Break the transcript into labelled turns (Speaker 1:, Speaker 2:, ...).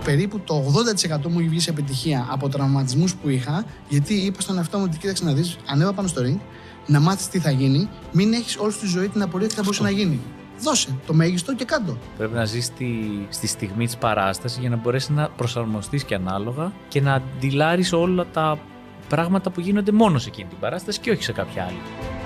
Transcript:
Speaker 1: περίπου το 80% μου έχει βγει σε επιτυχία από τραυματισμούς που είχα, γιατί είπα στον εαυτό μου ότι κοίταξε να δεις, ανέβα πάνω στο ring, να μάθεις τι θα γίνει, μην έχεις όλη τη ζωή την απορία τι θα μπορούσε να γίνει. Δώσε το μέγιστο και κάτω.
Speaker 2: Πρέπει να ζεις στη στιγμή της παράστασης για να μπορέσεις να προσαρμοστείς και ανάλογα και να αντιλάρεις όλα τα πράγματα που γίνονται μόνο σε εκείνη την παράσταση και όχι σε κάποια άλλη.